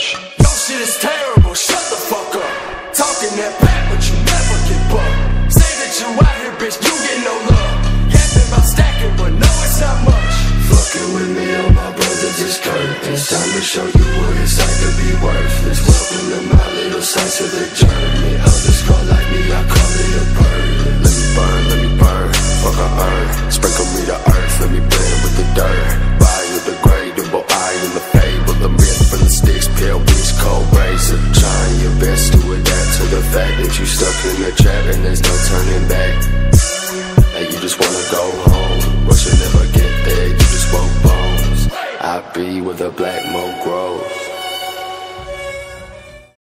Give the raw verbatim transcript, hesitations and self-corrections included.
much. Your shit is terrible, shut the fuck up. Talking that back, but you never get bucked. Say that you out here, bitch, you get no love. Yapping about stacking, but no, it's not much. Fucking with me, oh my brother, just curtains. Time to show you what it's like to be worthless. Welcome to my little slice of the journey. Others call like me, I call it a burden. Let me burn, let me burn, fuck I earn. Sprinkle me the earth, let me blend with the dirt. Biodegradable, I in the fable. The myth from the sticks, pale bleach, cold razor. Trying your best to adapt to the fact that you stuck in the trap and there's no turning back. And you just wanna go home, but you'll never get there, you just want bones. I be where the black mold grows.